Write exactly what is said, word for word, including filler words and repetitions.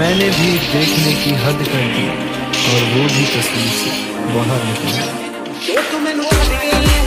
मैंने भी देखने की हद कर दी और वो भी तस्वीर से बाहर निकल गई।